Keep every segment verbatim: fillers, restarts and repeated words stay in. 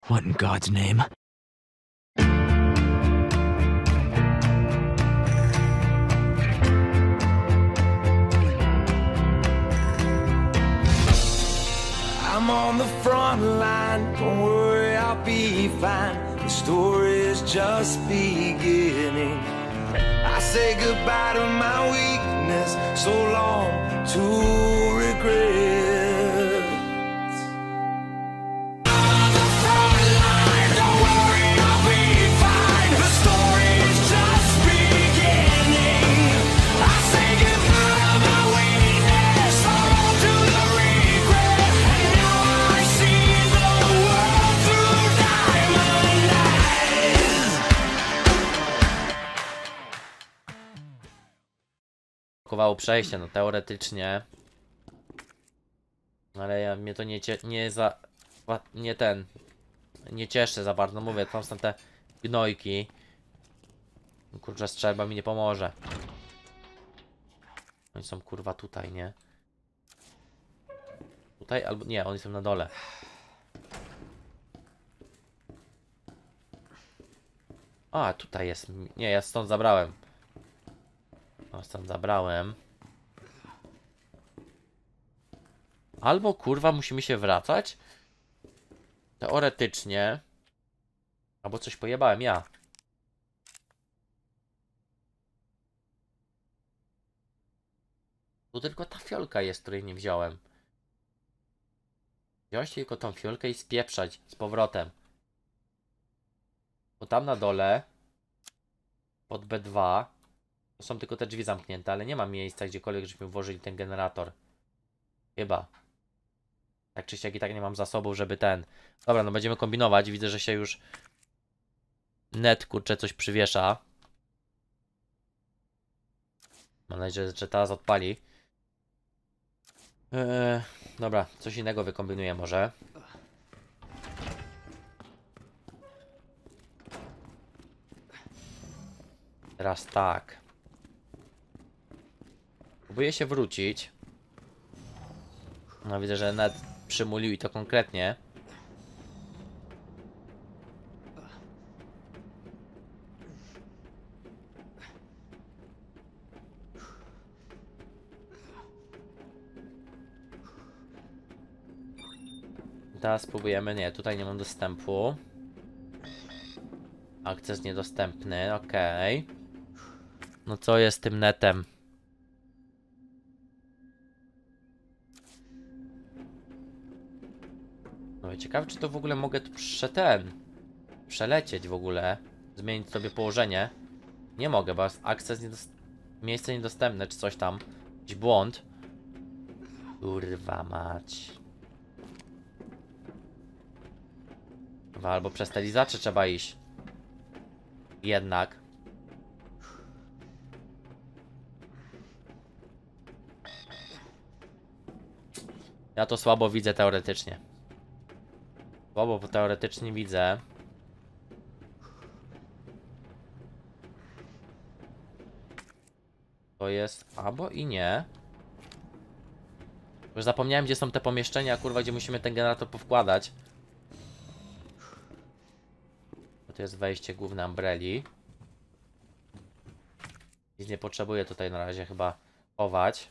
What in God's name? I'm on the front line, don't worry, I'll be fine. The story is just beginning. I say goodbye to my weakness, so long to regret. I'm on the front line, don't worry, I'll be fine. The story is just beginning. I say goodbye to my weakness, so long to the regret. And now I see the world through diamond eyes. Blokowało przejście, no teoretycznie. Ale ja, mnie to nie, cie, nie za... nie ten... nie cieszy za bardzo, mówię, tam są te gnojki. Kurczę, strzelba mi nie pomoże. Oni są kurwa tutaj, nie? Tutaj albo... nie, oni są na dole. A, tutaj jest... nie, ja stąd zabrałem. No, stąd zabrałem. Albo kurwa musimy się wracać? Teoretycznie. Albo coś pojebałem ja. Tu tylko ta fiolka jest, której nie wziąłem. Wziąć tylko tą fiolkę i spieprzać z powrotem. Bo tam na dole pod B dwa to są tylko te drzwi zamknięte, ale nie ma miejsca gdziekolwiek, żebyśmy włożyli ten generator. Chyba. Tak czy siak i tak nie mam zasobów, żeby ten... Dobra, no będziemy kombinować. Widzę, że się już net, kurczę, coś przywiesza. Mam nadzieję, że teraz odpali. Eee, dobra, coś innego wykombinuję może. Teraz tak. Próbuję się wrócić. No widzę, że net przymulił i to konkretnie. Teraz spróbujemy, nie, tutaj nie mam dostępu. Akces niedostępny, okej. Okay. No co jest z tym netem? No ciekawe, czy to w ogóle mogę tu prze ten przelecieć w ogóle, zmienić sobie położenie. Nie mogę, bo jest akces niedost... miejsce niedostępne, czy coś tam. Jakiś błąd. Kurwa mać. Chyba albo przez te lizacze trzeba iść. Jednak. Ja to słabo widzę teoretycznie. Słabo teoretycznie widzę. To jest albo i nie. Już zapomniałem, gdzie są te pomieszczenia, kurwa, gdzie musimy ten generator powkładać. To jest wejście główne Umbrelli. Nic nie potrzebuję tutaj na razie chyba chować.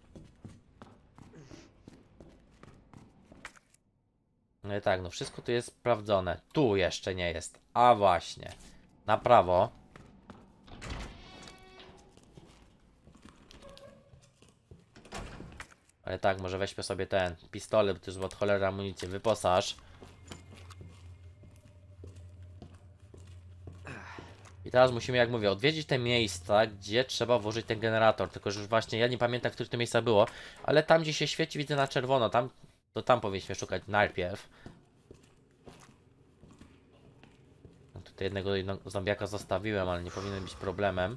No i tak, no wszystko tu jest sprawdzone. Tu jeszcze nie jest. A właśnie. Na prawo. Ale tak, może weźmy sobie ten pistolet, bo to jest od cholery amunicję. Wyposaż. I teraz musimy, jak mówię, odwiedzić te miejsca, gdzie trzeba włożyć ten generator. Tylko, że już właśnie ja nie pamiętam, w których to miejsca było. Ale tam, gdzie się świeci, widzę na czerwono. Tam, to tam powinniśmy szukać najpierw. No tutaj jednego, jednego zombiaka zostawiłem, ale nie powinien być problemem.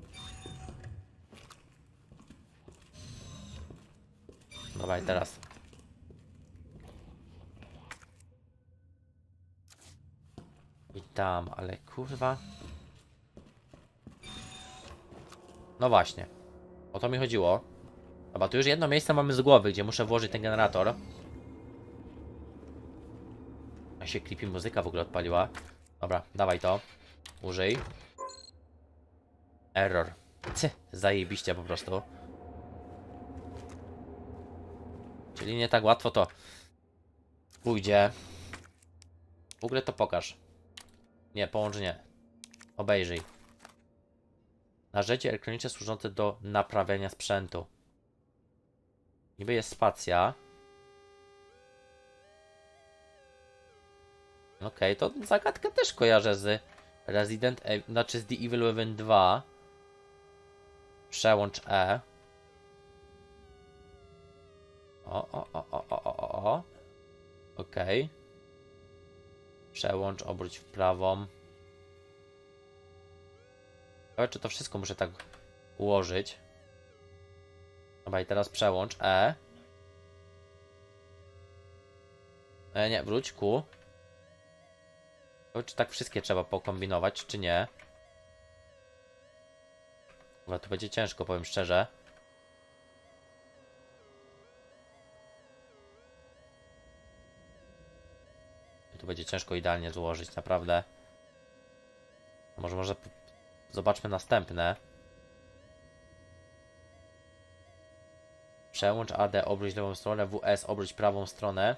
Dobra, i teraz. I tam, ale kurwa. No właśnie. O to mi chodziło. Dobra, tu już jedno miejsce mamy z głowy, gdzie muszę włożyć ten generator. się creepy muzyka w ogóle odpaliła. Dobra, dawaj to. Użyj. Error. Cy, zajebiście po prostu. Czyli nie tak łatwo to pójdzie. W ogóle to pokaż. Nie, połącz nie. Obejrzyj. Narzędzie elektroniczne służące do naprawiania sprzętu. Niby jest spacja. Okej, okay, to zagadkę też kojarzę z Resident Evil, znaczy z The Evil Within dwa. Przełącz E. O, o, o, o, o, o, o. Okej. Okay. Przełącz, obróć w prawą. Ale czy to wszystko muszę tak ułożyć? Dobra, i teraz przełącz E. E, nie, wróć Q. Czy tak wszystkie trzeba pokombinować, czy nie? Chyba tu będzie ciężko, powiem szczerze. Tu będzie ciężko idealnie złożyć, naprawdę. A może, może zobaczmy następne. Przełącz A D, obróć lewą stronę, W S, obróć prawą stronę.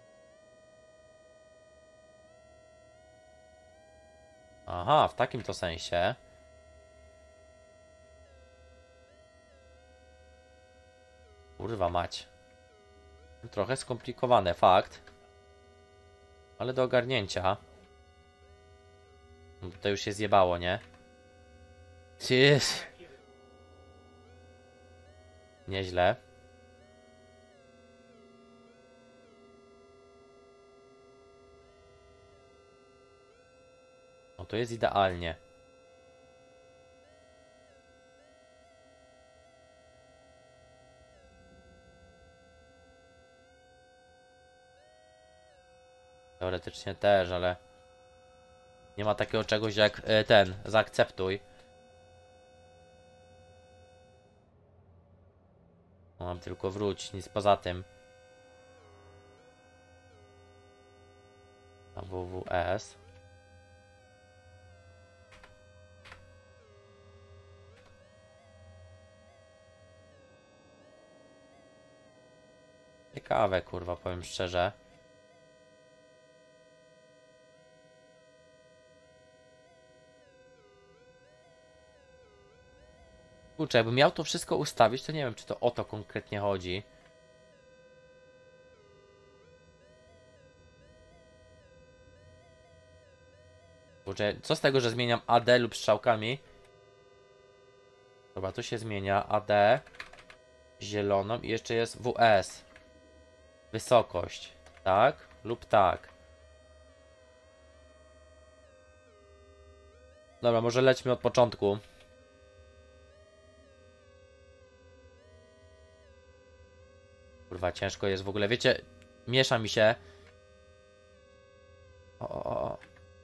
Aha, w takim to sensie. Kurwa mać. Trochę skomplikowane, fakt. Ale do ogarnięcia. To już się zjebało, nie? Jeez. Nieźle. No to jest idealnie. Teoretycznie też, ale nie ma takiego czegoś jak e, ten, zaakceptuj. Mam tylko wróć, nic poza tym. A W W S. Ciekawe, kurwa, powiem szczerze. Kurczę, jakbym miał to wszystko ustawić, to nie wiem, czy to o to konkretnie chodzi. Kurczę, co z tego, że zmieniam A D lub strzałkami? Dobra, tu się zmienia A D, zieloną i jeszcze jest W S. Wysokość, tak lub tak. Dobra, może lećmy od początku. Kurwa, ciężko jest w ogóle, wiecie, miesza mi się. O, o, o.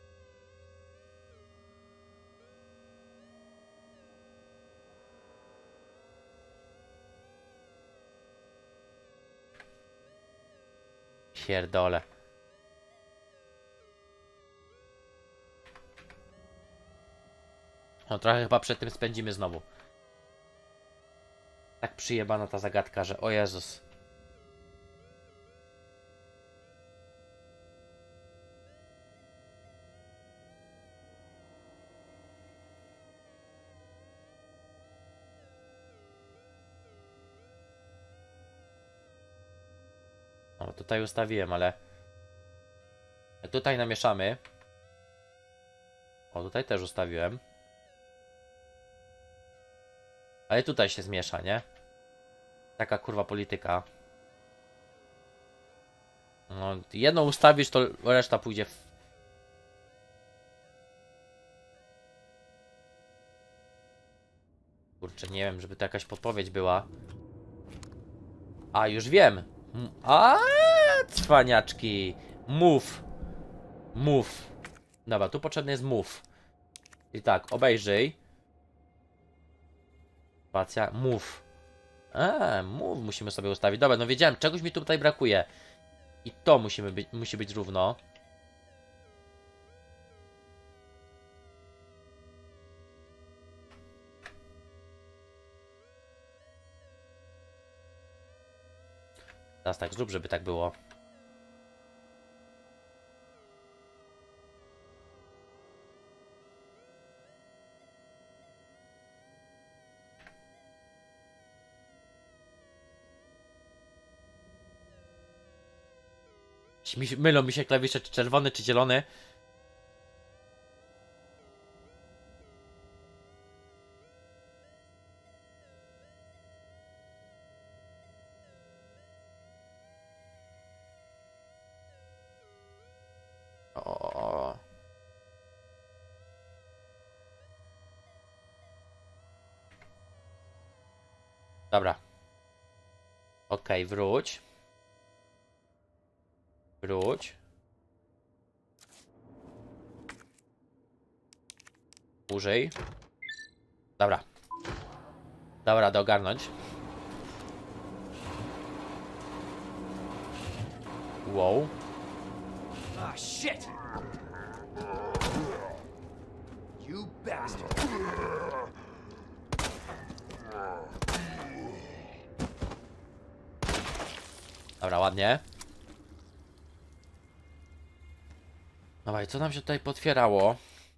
Pierdole. No trochę chyba przed tym spędzimy znowu. Tak przyjebana ta zagadka, że o Jezus. No tutaj ustawiłem, ale tutaj namieszamy. O, tutaj też ustawiłem. Ale tutaj się zmiesza, nie? Taka kurwa polityka. No, jedną ustawisz, to reszta pójdzie w... Kurczę, nie wiem, żeby to jakaś podpowiedź była. A, już wiem! A, cwaniaczki! Move! Move! Dobra, tu potrzebny jest move. I tak, obejrzyj. Spacja, move. A, move musimy sobie ustawić. Dobra, no wiedziałem, czegoś mi tutaj brakuje. I to musimy być, musi być równo. Teraz tak zrób, żeby tak było. Mi się- Mylą mi się klawisze, czy czerwony, czy zielony. O. Dobra. Okej, wróć. Wróć. Użyj. Dobra. Dobra, do ogarnąć. Wow. Ah, shit! You bastard! Dobra, ładnie. Dobra, i co nam się tutaj potwierało?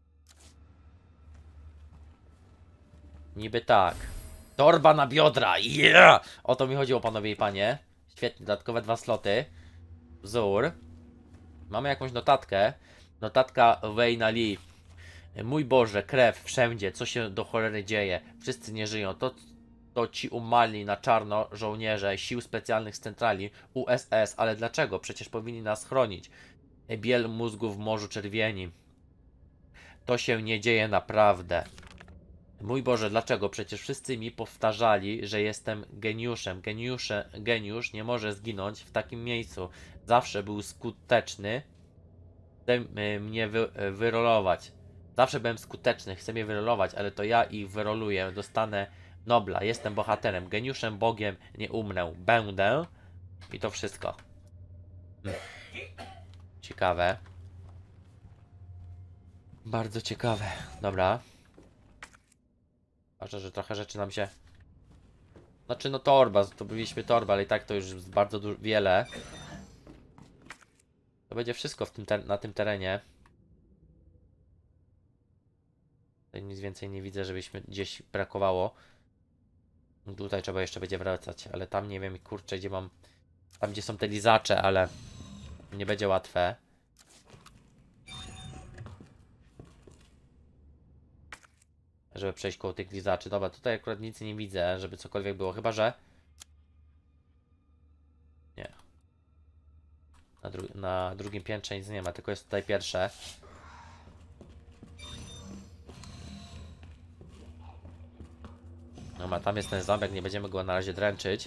Niby tak. Torba na biodra, yeah! O to mi chodziło, panowie i panie. Świetnie, dodatkowe dwa sloty. Wzór. Mamy jakąś notatkę. Notatka Wayne'a Lee. Mój Boże, krew wszędzie, co się do cholery dzieje? Wszyscy nie żyją. To, to ci umarli na czarno żołnierze sił specjalnych z centrali U S S, ale dlaczego? Przecież powinni nas chronić. Biel mózgu w morzu czerwieni. To się nie dzieje naprawdę. Mój Boże, dlaczego? Przecież wszyscy mi powtarzali, że jestem geniuszem. Geniusze, geniusz nie może zginąć w takim miejscu. Zawsze był skuteczny. Chce y, mnie wy, y, wyrolować. Zawsze byłem skuteczny, chcę mnie wyrolować, ale to ja ich wyroluję. Dostanę Nobla. Jestem bohaterem, geniuszem, Bogiem. Nie umrę. Będę. I to wszystko. Hmm. Ciekawe. Bardzo ciekawe. Dobra. Ważne, że trochę rzeczy nam się... Znaczy no torba, to byliśmy torba, ale i tak to już bardzo dużo, wiele. To będzie wszystko w tym na tym terenie. Tutaj nic więcej nie widzę, żebyśmy gdzieś brakowało. Tutaj trzeba jeszcze będzie wracać, ale tam nie wiem, kurczę, gdzie mam... Tam gdzie są te lizacze, ale nie będzie łatwe. Żeby przejść koło tych lizaczy. Dobra, tutaj akurat nic nie widzę, żeby cokolwiek było, chyba że... Nie. Na, dru na drugim piętrze nic nie ma, tylko jest tutaj pierwsze. Dobra, tam jest ten zamek, nie będziemy go na razie dręczyć.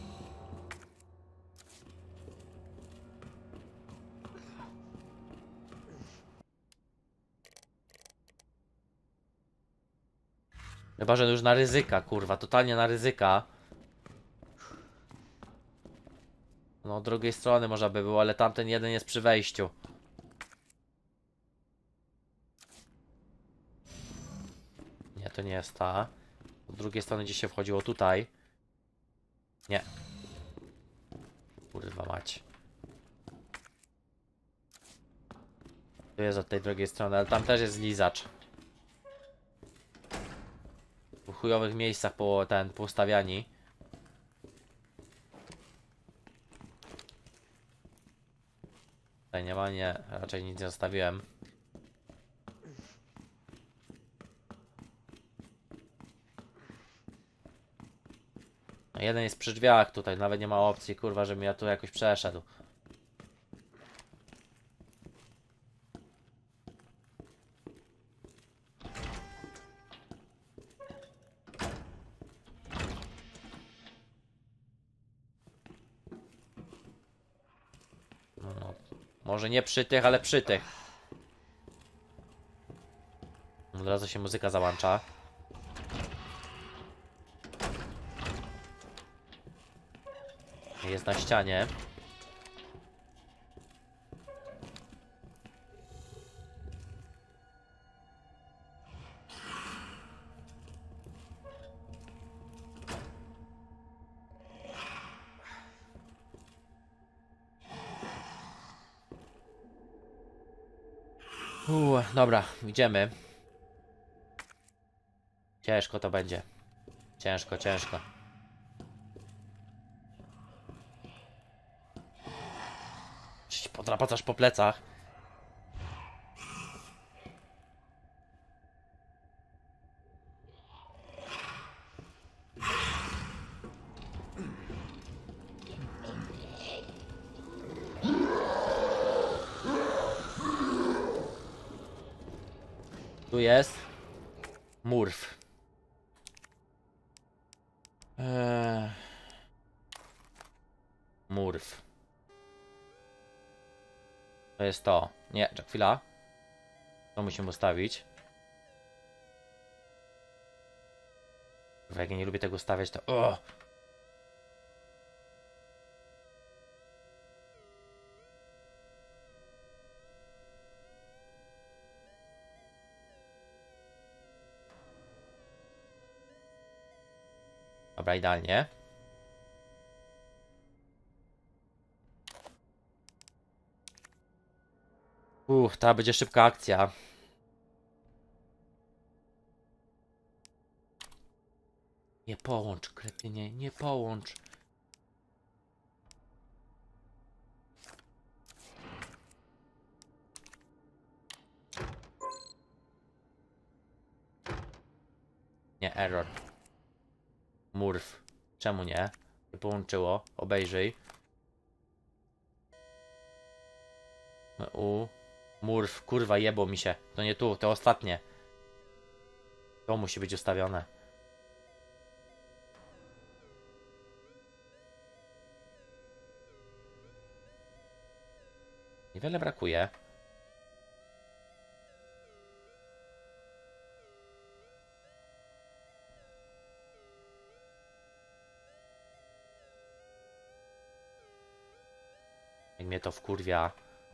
Chyba, że już na ryzyka, kurwa, totalnie na ryzyka. No, od drugiej strony można by było, ale tamten jeden jest przy wejściu. Nie, to nie jest ta. Od drugiej strony gdzieś się wchodziło tutaj. Nie. Kurwa mać. Tu jest od tej drugiej strony, ale tam też jest lizacz. W chujowych miejscach po ten poustawiani. Tutaj nie ma, nie, raczej nic nie zostawiłem. No jeden jest przy drzwiach tutaj, nawet nie ma opcji, kurwa, żebym ja tu jakoś przeszedł. No, może nie przy tych, ale przy tych. Od razu się muzyka załącza. Jest na ścianie. Uuu, dobra, idziemy. Ciężko to będzie. Ciężko, ciężko. Czy podrapacasz po plecach? Tu jest Murf. Eee... Murf. To jest to. Nie, czek, chwila. To musimy ustawić. Jak ja nie lubię tego ustawiać, to... O! Dobra, idealnie. Uff, ta będzie szybka akcja. Nie połącz, kretynie, nie połącz. Nie, error. Murf. Czemu nie? Nie połączyło. Obejrzyj. U. Murf. Kurwa, jebło mi się. To nie tu, to ostatnie. To musi być ustawione. Niewiele brakuje. Jak mnie to wkurwia.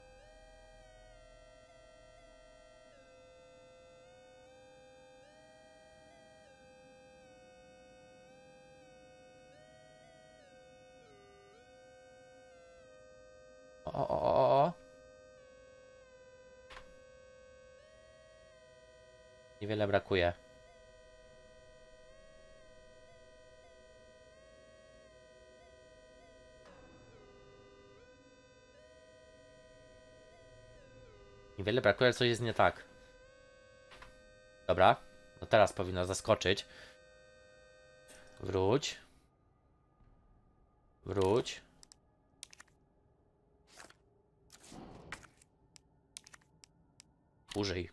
O, o, o, o. Niewiele brakuje. Niewiele brakuje, ale coś jest nie tak. Dobra. No teraz powinno zaskoczyć. Wróć. Wróć. Użyj.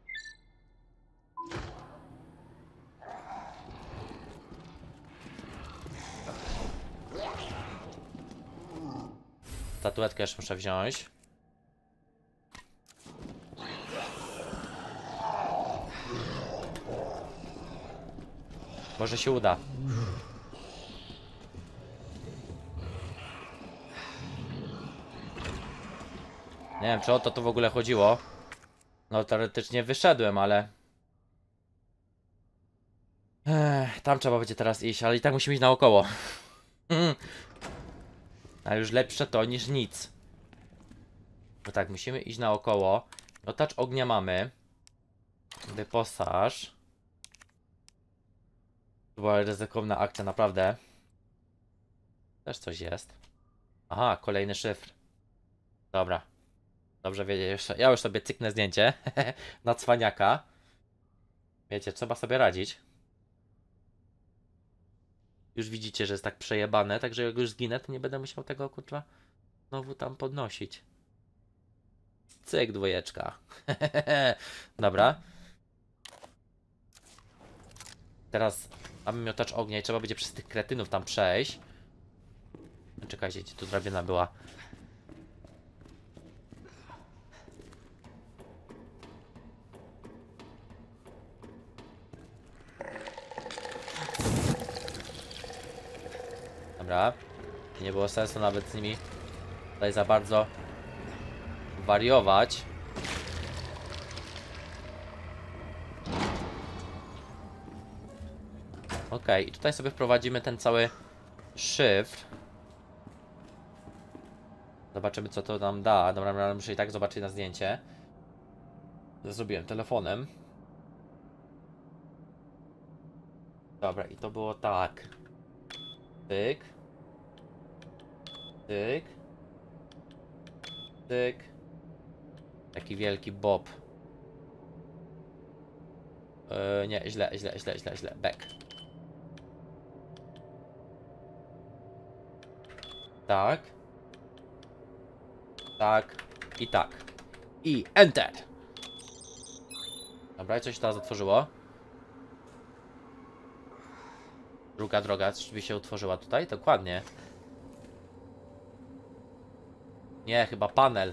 Statuetkę jeszcze muszę wziąć. Może się uda. Nie wiem, czy o to tu w ogóle chodziło. No teoretycznie wyszedłem, ale... Ech, tam trzeba będzie teraz iść, ale i tak musimy iść naokoło. Ale już lepsze to niż nic. Bo tak, musimy iść naokoło. Otacz ognia mamy. Wyposaż. To była ryzykowna akcja, naprawdę. Też coś jest. Aha, kolejny szyfr. Dobra. Dobrze wiedzieć. Ja już sobie cyknę zdjęcie. Na cwaniaka. Wiecie, trzeba sobie radzić. Już widzicie, że jest tak przejebane, także jak już zginę, to nie będę musiał tego, kurwa, znowu tam podnosić. Cyk, dwójeczka. Dobra. Teraz mamy miotacz ognia i trzeba będzie przez tych kretynów tam przejść. Czekajcie, gdzie tu drabina była. Dobra. Nie było sensu nawet z nimi tutaj za bardzo wariować. Ok, i tutaj sobie wprowadzimy ten cały szyfr. Zobaczymy, co to nam da. Dobra, muszę i tak zobaczyć na zdjęcie. Zrobiłem telefonem. Dobra, i to było tak. Tyk. Tyk. Tyk. Taki wielki bob. Yy, nie, źle, źle, źle, źle, źle. Back. Tak. Tak. I tak. I enter. Dobra, i coś teraz otworzyło. Druga droga drzwi się utworzyła tutaj, dokładnie. Nie, chyba panel.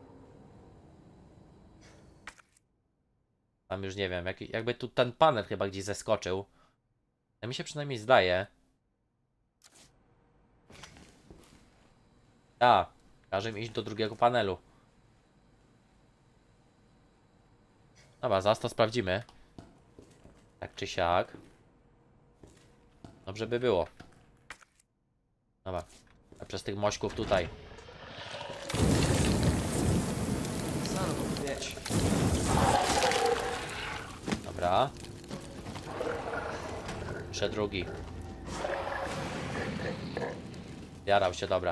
Tam już nie wiem, jak, jakby tu ten panel chyba gdzieś zeskoczył. Ja mi się przynajmniej zdaje. A, każe mi iść do drugiego panelu. Dobra, zaraz to sprawdzimy. Tak czy siak. Dobrze by było. Dobra, a przez tych mośków tutaj. Dobra. Jeszcze drugi. Jarał się, dobra.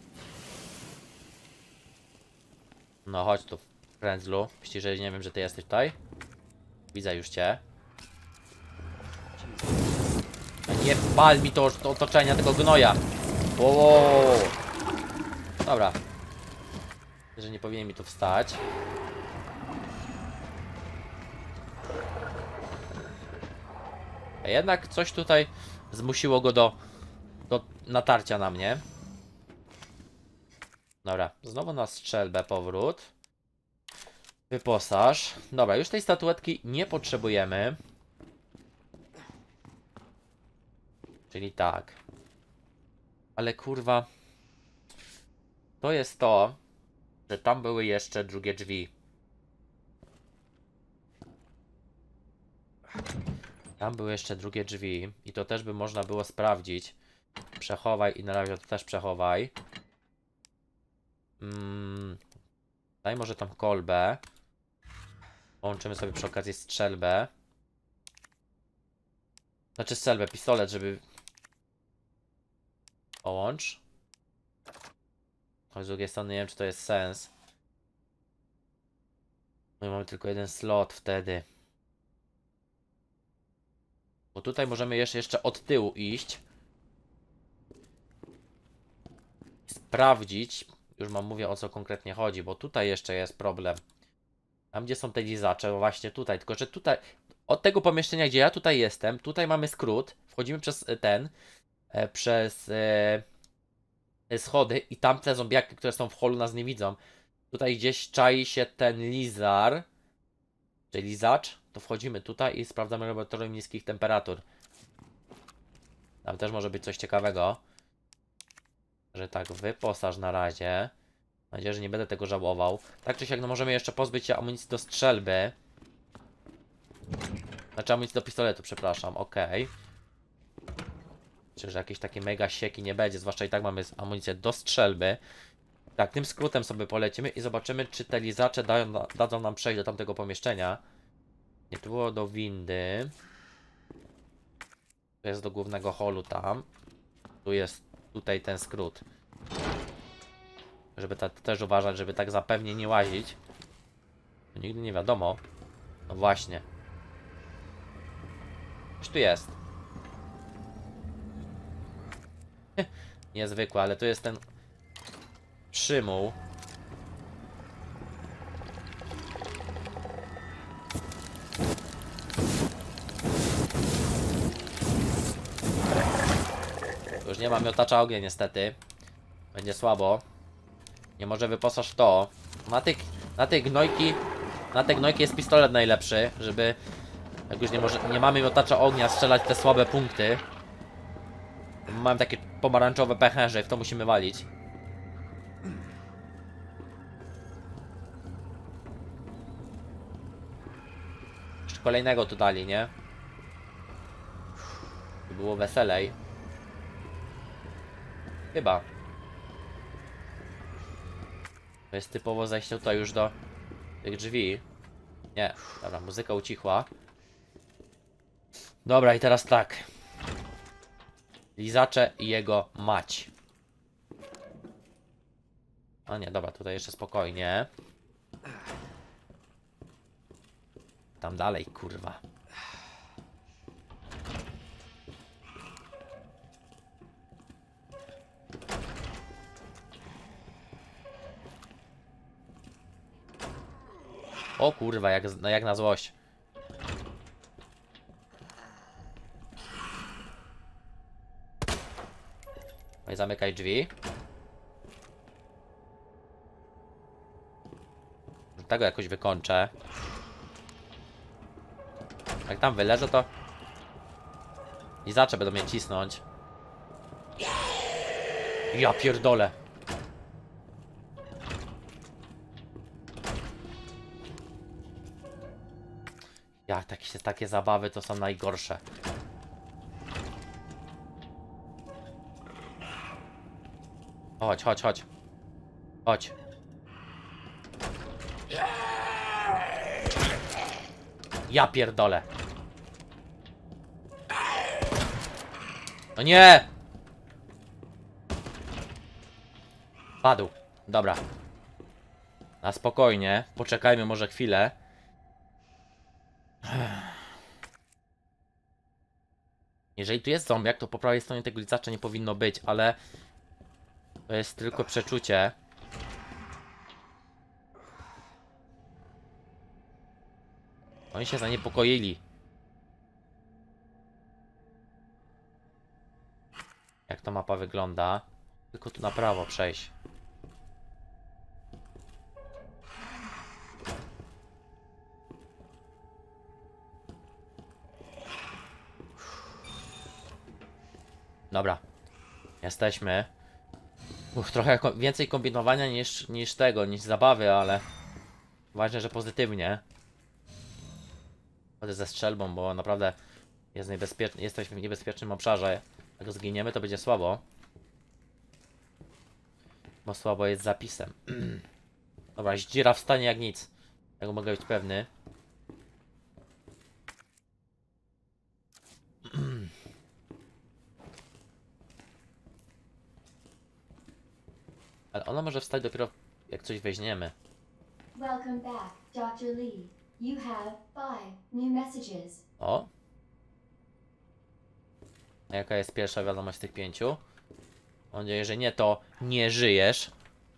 No chodź tu, frędzlu. Myślisz, że nie wiem, że ty jesteś tutaj? Widzę już cię. Nie pal mi to, to otoczenia tego gnoja. Wow. Dobra. Że nie powinien mi tu wstać. A jednak coś tutaj zmusiło go do, do natarcia na mnie. Dobra, znowu na strzelbę powrót. Wyposaż. Dobra, już tej statuetki nie potrzebujemy. Czyli tak. Ale kurwa. To jest to, że tam były jeszcze drugie drzwi. Tam były jeszcze drugie drzwi. I to też by można było sprawdzić. Przechowaj i na razie to też przechowaj. Mm. Daj może tam kolbę. Połączymy sobie przy okazji strzelbę. Znaczy strzelbę, pistolet, żeby... Połącz. Choć z drugiej strony nie wiem, czy to jest sens. My mamy tylko jeden slot wtedy. Bo tutaj możemy jeszcze, jeszcze od tyłu iść. Sprawdzić. Już mam mówię, o co konkretnie chodzi, bo tutaj jeszcze jest problem. Tam, gdzie są te lizacze, właśnie tutaj. Tylko, że tutaj, od tego pomieszczenia, gdzie ja tutaj jestem, tutaj mamy skrót. Wchodzimy przez ten, e, przez e, schody i tamte zombiaki, które są w holu, nas nie widzą. Tutaj gdzieś czai się ten lizar, czyli lizacz. To wchodzimy tutaj i sprawdzamy laboratorium niskich temperatur. Tam też może być coś ciekawego. Że tak, wyposaż na razie. Mam nadzieję, że nie będę tego żałował. Tak czy siak, no możemy jeszcze pozbyć się amunicji do strzelby. Znaczy amunicji do pistoletu, przepraszam, okej. Okay. Czy że jakieś takie mega sieki nie będzie, zwłaszcza i tak mamy amunicję do strzelby. Tak, tym skrótem sobie polecimy i zobaczymy, czy te lizacze dają, dadzą nam przejść do tamtego pomieszczenia. Nie, to było do windy. To jest do głównego holu tam. Tu jest tutaj ten skrót. Żeby ta, też uważać, żeby tak zapewnie nie łazić. To nigdy nie wiadomo. No właśnie. Coś tu jest. Niezwykłe, ale tu jest ten przymuł. Już nie ma miotacza ognia niestety. Będzie słabo. Nie może wyposaż to. Na tych, na tej gnojki, na te gnojki jest pistolet najlepszy, żeby jak już nie, może, nie mamy miotacza ognia, strzelać te słabe punkty. Mam takie pomarańczowe pęcherze i w to musimy walić. Jeszcze kolejnego tu dali, nie? By było weselej. Chyba. To jest typowo zejście tutaj już do tych drzwi. Nie, dobra, muzyka ucichła. Dobra, i teraz tak. Lizacze i jego mać. O nie, dobra, tutaj jeszcze spokojnie. Tam dalej, kurwa. O kurwa, jak, no jak na złość. No i zamykaj drzwi. Tego jakoś wykończę. Jak tam wyleżę, to i zaczę będą mnie cisnąć. Ja pierdolę. Jak takie, takie zabawy to są najgorsze. Chodź, chodź, chodź. Chodź. Ja pierdolę. No nie! Padł. Dobra. Na spokojnie. Poczekajmy może chwilę. Jeżeli tu jest zombiak, to po prawej stronie tego lizacza nie powinno być, ale to jest tylko przeczucie. Oni się zaniepokoili. Jak to mapa wygląda? Tylko tu na prawo przejść. Dobra. Jesteśmy. Uch, trochę ko więcej kombinowania niż, niż tego, niż zabawy, ale ważne, że pozytywnie. Chodzę ze strzelbą, bo naprawdę jest niebezpieczny, jesteśmy w niebezpiecznym obszarze. Jak go zginiemy, to będzie słabo. Bo słabo jest zapisem. Dobra, zdzira w stanie jak nic. Tego mogę być pewny. Ale ona może wstać dopiero jak coś weźmiemy. Welcome back, Doctor Lee. You have five new messages. O! A jaka jest pierwsza wiadomość z tych pięciu? Mam nadzieję, że nie, to nie żyjesz.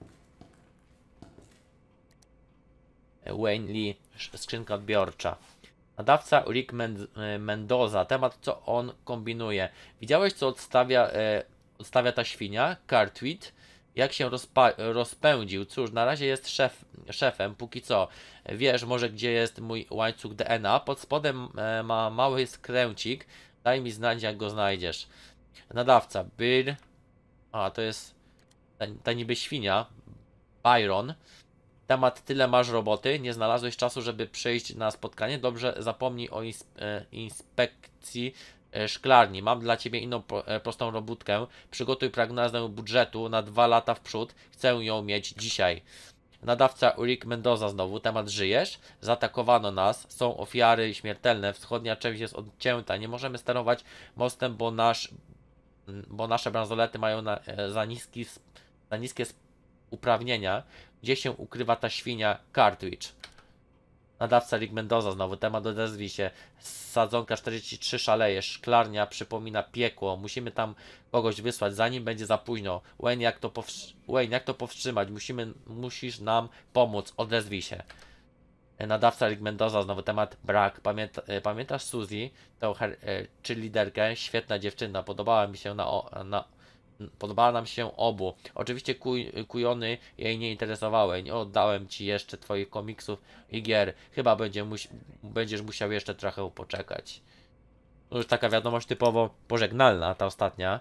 Wayne Lee, skrzynka odbiorcza. Nadawca Rick Mend Mendoza. Temat, co on kombinuje. Widziałeś, co odstawia, e, odstawia ta świnia? Cartwit. Jak się rozpędził. Cóż, na razie jest szef, szefem, póki co. Wiesz może, gdzie jest mój łańcuch D N A? Pod spodem e, ma mały skręcik. Daj mi znać, jak go znajdziesz. Nadawca Bill. A, to jest ta, ta niby świnia. Byron. Temat, tyle masz roboty, nie znalazłeś czasu, żeby przyjść na spotkanie. Dobrze, zapomnij o ins e, inspekcji e, szklarni. Mam dla ciebie inną pro, e, prostą robótkę. Przygotuj prognozę budżetu na dwa lata w przód. Chcę ją mieć dzisiaj. Nadawca Rick Mendoza znowu. Temat, żyjesz? Zaatakowano nas. Są ofiary śmiertelne. Wschodnia część jest odcięta. Nie możemy sterować mostem, bo, nasz, bo nasze bransolety mają na, e, za, niski, za niskie uprawnienia. Gdzie się ukrywa ta świnia Cartridge? Nadawca Rick Mendoza znowu. Temat, odezwij się. Sadzonka czterdzieści trzy szaleje. Szklarnia przypomina piekło. Musimy tam kogoś wysłać, zanim będzie za późno. Wayne, jak to, powstr Wayne, jak to powstrzymać? Musimy, musisz nam pomóc. Odezwij się. Nadawca Rick Mendoza znowu. Temat, brak. Pamięta, pamiętasz Suzy? Tą czy liderkę? Świetna dziewczyna. Podobała mi się na... na Podobała nam się obu. Oczywiście kuj, kujony jej nie interesowały. Nie oddałem ci jeszcze twoich komiksów i gier. Chyba będzie musi, będziesz musiał jeszcze trochę poczekać. To już taka wiadomość typowo pożegnalna, ta ostatnia.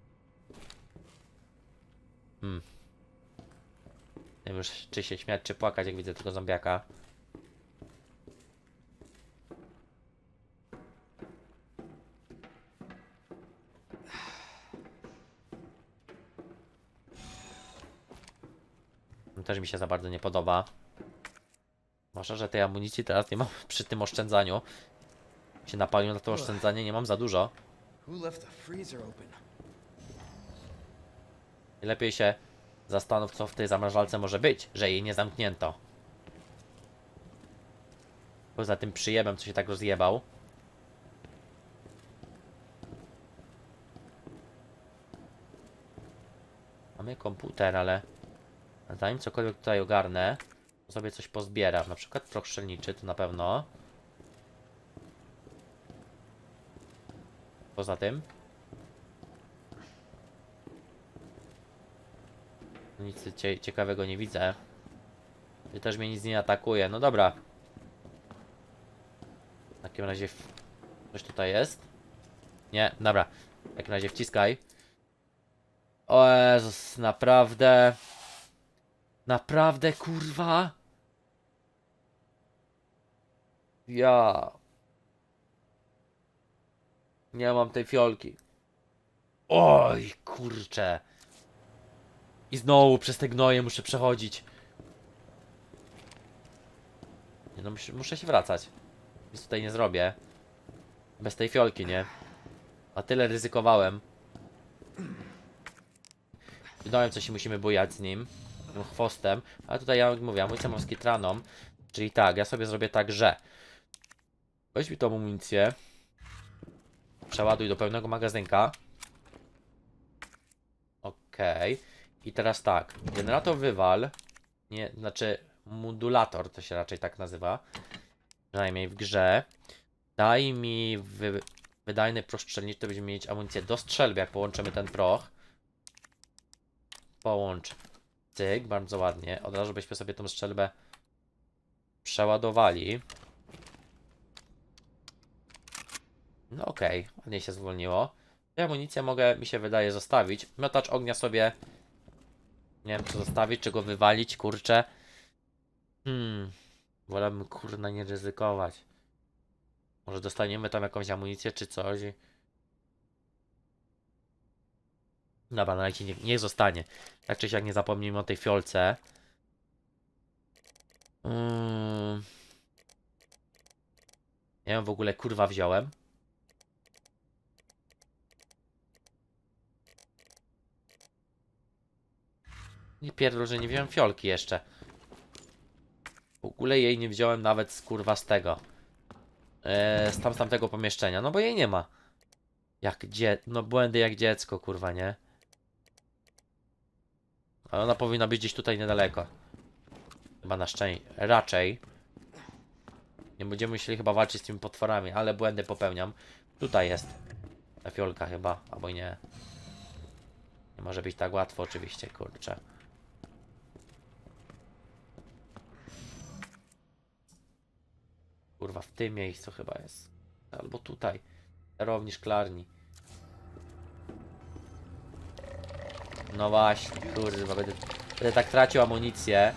Hmm. Nie wiem już, czy się śmiać, czy płakać, jak widzę tego zombiaka. Też mi się za bardzo nie podoba. Zwłaszcza, że tej amunicji teraz nie mam przy tym oszczędzaniu. Się napalił na to oszczędzanie, nie mam za dużo. Who left the freezer open? I lepiej się zastanów, co w tej zamrażalce może być, że jej nie zamknięto. Poza tym przyjemem, co się tak rozjebał. Mamy komputer, ale zanim cokolwiek tutaj ogarnę, to sobie coś pozbieram. Na przykład proch strzelniczy, to na pewno. Poza tym nic cie ciekawego nie widzę. I też mnie nic nie atakuje. No dobra. W takim razie coś tutaj jest. Nie, dobra. W takim razie wciskaj. O Jezus, naprawdę. Naprawdę, kurwa. Ja. Nie mam tej fiolki. Oj, kurczę. I znowu przez te gnoje muszę przechodzić. Nie no, muszę, muszę się wracać. Nic tutaj nie zrobię. Bez tej fiolki, nie? A tyle ryzykowałem. Wiedziałem, co się musimy bujać z nim. Tym chwostem. Ale tutaj ja mówię, amunicję mam z kitraną. Czyli tak, ja sobie zrobię tak, że weź mi tą amunicję. Przeładuj do pełnego magazynka. Okej. Okay. I teraz tak. Generator wywal. Nie, znaczy modulator to się raczej tak nazywa. Przynajmniej w grze. Daj mi wy, wydajny proch strzelniczy, to będziemy mieć amunicję do strzelby, jak połączymy ten proch. Połącz. Cyk, bardzo ładnie. Od razu byśmy sobie tą strzelbę przeładowali. No okej, okay. Ładnie się zwolniło. Tę amunicję mogę, mi się wydaje, zostawić. Miotacz ognia sobie... Nie wiem, czy zostawić, czy go wywalić, kurczę. Hmm... Wolałbym, kurna, nie ryzykować. Może dostaniemy tam jakąś amunicję, czy coś. Dobra, na razie niech, niech zostanie. Tak czy siak nie zapomnijmy o tej fiolce. Hmm... Ja ją w ogóle, kurwa, wziąłem. Nie pierdol, że nie wziąłem fiolki jeszcze. W ogóle jej nie wziąłem nawet z kurwa z tego. Eee, z, tam, z tamtego pomieszczenia. No bo jej nie ma. Jak dzie... No błędy jak dziecko, kurwa, nie? Ale ona powinna być gdzieś tutaj niedaleko. Chyba na szczęście. Raczej. Nie będziemy musieli chyba walczyć z tymi potworami, ale błędy popełniam. Tutaj jest. Ta fiolka chyba, albo nie. Nie może być tak łatwo oczywiście, kurczę. Kurwa, w tym miejscu chyba jest. Albo tutaj. Sterowni szklarni. No właśnie, kurwa, będę, będę tak tracił amunicję.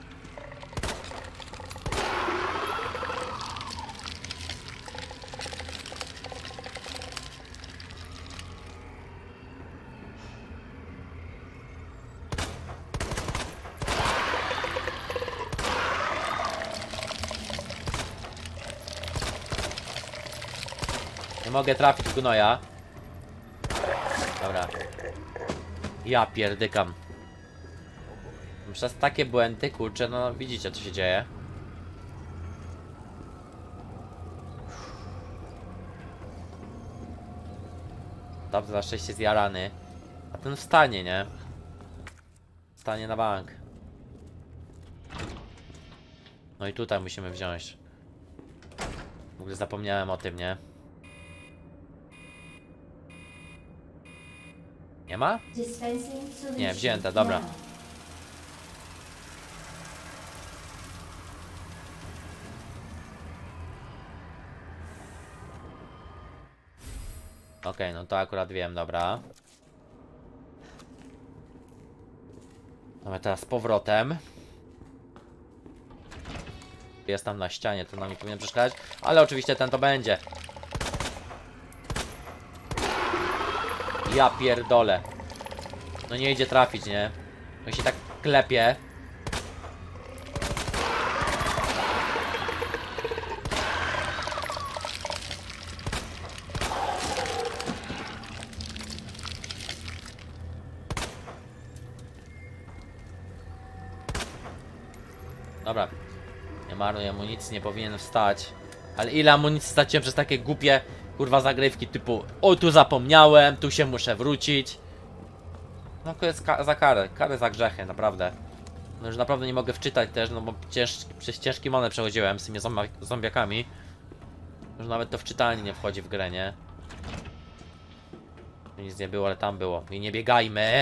Nie mogę trafić w gnoja. Dobra. Ja pierdykam. Przez takie błędy, kurczę, no widzicie, co się dzieje. Dobrze, na szczęście zjarany. A ten wstanie, nie? Wstanie na bank. No i tutaj musimy wziąć. W ogóle zapomniałem o tym, nie? Nie ma? Nie, wzięte, dobra. Okej, okay, no to akurat wiem, dobra. Mamy teraz z powrotem. Jest tam na ścianie, to nam nie powinien przeszkadzać, ale oczywiście ten to będzie. Ja pierdolę. No nie idzie trafić, nie? No się tak klepie. marnuj amunicji, nie powinien wstać. Ale ile amunicji straciłem przez takie głupie, kurwa, zagrywki typu o, tu zapomniałem, tu się muszę wrócić. No to jest ka za karę, karę za grzechy, naprawdę. No już naprawdę nie mogę wczytać też, no bo cięż przez ciężki moment przechodziłem z tymi zombi zombiakami. Już nawet to wczytanie nie wchodzi w grę, nie? Tu nic nie było, ale tam było. I nie biegajmy!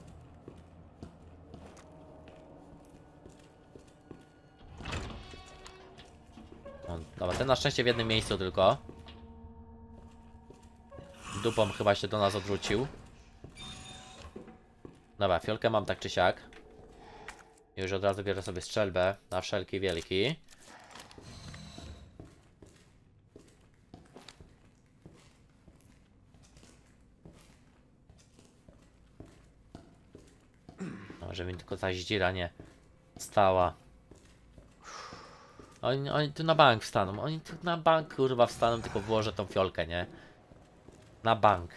No, dobra, ten na szczęście w jednym miejscu tylko. Dupą chyba się do nas odwrócił. Dobra, fiolkę mam tak czy siak. Już od razu biorę sobie strzelbę na wszelki wielki. No, żeby mi tylko ta zdzira nie stała. Oni, oni tu na bank wstaną. Oni tu na bank kurwa wstaną, tylko włożę tą fiolkę, nie? Na bank.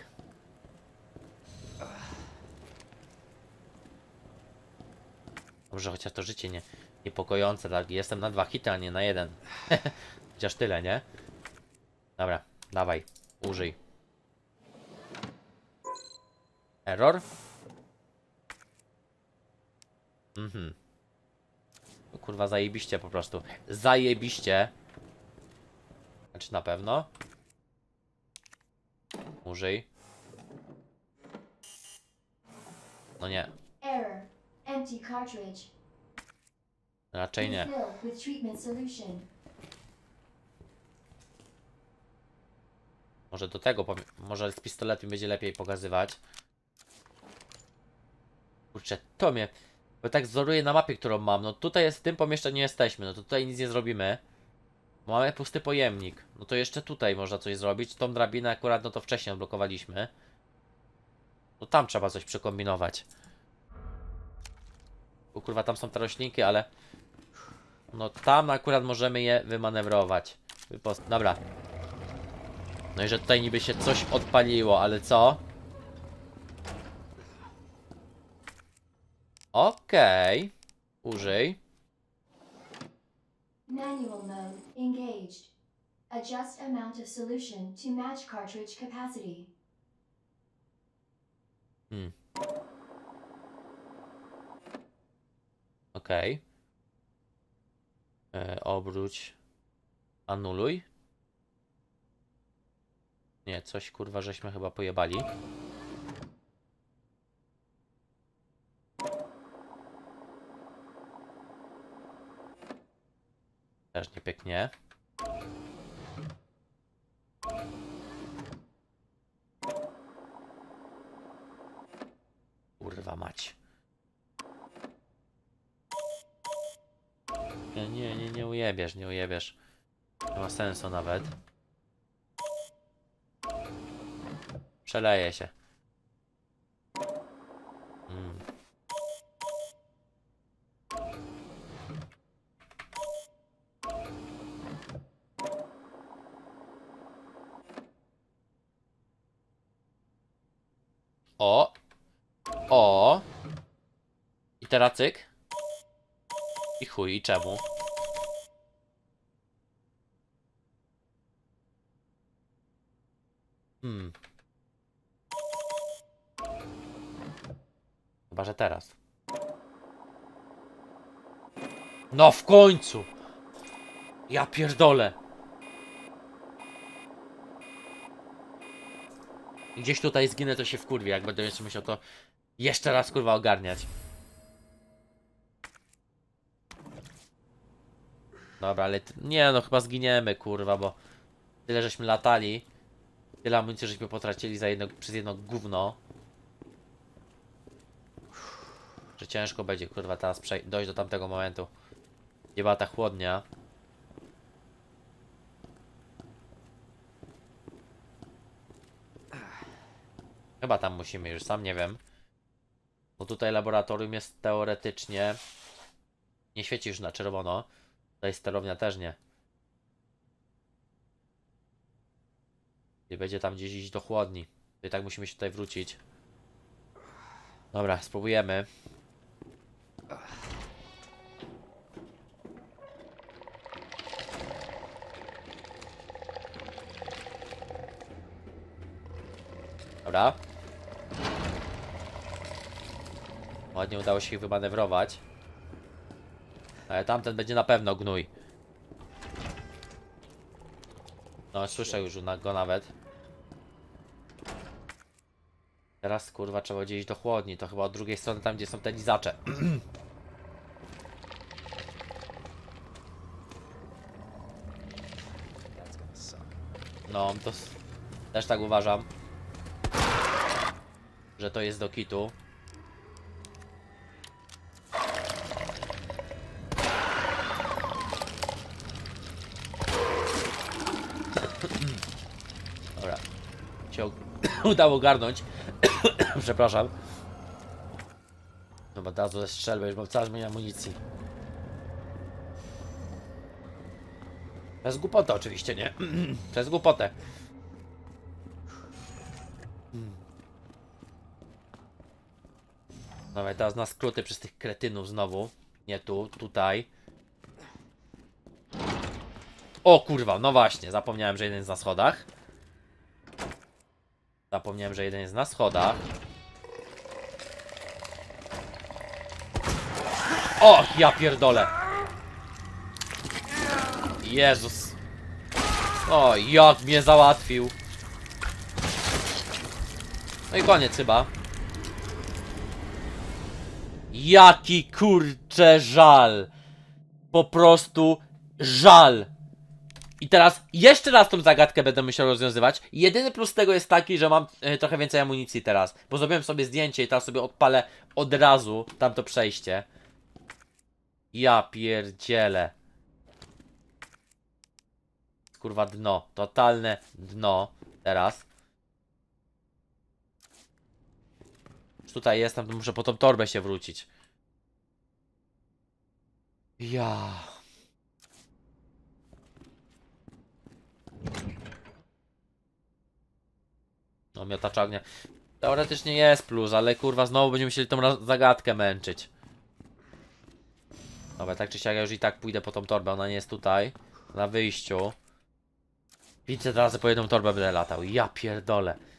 Dobrze, chociaż to życie nie niepokojące, tak? Jestem na dwa hity, a nie na jeden. Chociaż tyle, nie? Dobra, dawaj, użyj. Error? Mhm. No, kurwa, zajebiście po prostu. Zajebiście. Znaczy na pewno. Użyj. No nie. Error. Empty cartridge. Raczej nie. Refill with treatment solution. Może do tego, powie- może z pistoletu mi będzie lepiej pokazywać. Kurczę, to mnie... Bo tak wzoruję na mapie, którą mam. No tutaj jest, w tym pomieszczeniu nie jesteśmy. No to tutaj nic nie zrobimy. Bo mamy pusty pojemnik. No to jeszcze tutaj można coś zrobić. Tą drabinę akurat, no to wcześniej odblokowaliśmy. No tam trzeba coś przekombinować. Bo kurwa, tam są te roślinki, ale... No tam akurat możemy je wymanewrować. Wypost... Dobra. No i że tutaj niby się coś odpaliło, ale co? Okej. Okay. Użyj. Manual mode engaged. Adjust amount of solution to match cartridge capacity. Hmm. Okej. Okay. Obróć. Anuluj. Nie, coś kurwa żeśmy chyba pojebali. Też nie pięknie. Kurwa mać. Nie, nie, nie, nie ujebiesz, nie ujebiesz. Nie ma sensu nawet. Przeleje się. Mm. O! O! I teraz cyk. I chuj, i czemu? Hmm. Chyba, że teraz. No w końcu! Ja pierdolę! I gdzieś tutaj zginę, to się wkurwię, jak będę jeszcze musiał to jeszcze raz kurwa ogarniać. Dobra, ale nie no, chyba zginiemy kurwa, bo tyle żeśmy latali, tyle amunicji żeśmy potracili za jedno, przez jedno gówno, że ciężko będzie kurwa teraz dojść do tamtego momentu, gdzie była ta chłodnia. Chyba tam musimy już, sam nie wiem. Bo tutaj laboratorium jest teoretycznie... Nie świeci już na czerwono. Tutaj sterownia też nie. I będzie tam gdzieś iść do chłodni. I tak musimy się tutaj wrócić. Dobra, spróbujemy. Dobra. Ładnie udało się ich wymanewrować. Ale tamten będzie na pewno gnój. No, słyszę już go nawet. Teraz kurwa trzeba gdzieś do chłodni. To chyba od drugiej strony, tam gdzie są te lizacze. No, to s- też tak uważam, że to jest do kitu. Dobra. Się udało ogarnąć. Przepraszam. Chyba teraz ze strzelby, już mam całe zmienię amunicji. Przez głupotę oczywiście, nie? Przez głupotę. Dobra, teraz na skróty przez tych kretynów znowu. Nie tu, tutaj. O kurwa, no właśnie, zapomniałem, że jeden jest na schodach. Zapomniałem, że jeden jest na schodach. O, ja pierdolę. Jezus. O, jak mnie załatwił. No i koniec chyba. Jaki kurcze żal. Po prostu żal. I teraz jeszcze raz tą zagadkę będę musiał rozwiązywać. Jedyny plus tego jest taki, że mam y, trochę więcej amunicji teraz. Bo zrobiłem sobie zdjęcie i teraz sobie odpalę od razu tamto przejście. Ja pierdzielę. Kurwa dno. Totalne dno. Teraz. Już tutaj jestem, to muszę po tą torbę się wrócić. Ja. No miotacz ognia. Teoretycznie jest plus, ale kurwa znowu będziemy musieli tą zagadkę męczyć. Dobra, tak czy siak ja już i tak pójdę po tą torbę, ona nie jest tutaj. Na wyjściu. pięćset razy po jedną torbę będę latał. Ja pierdolę.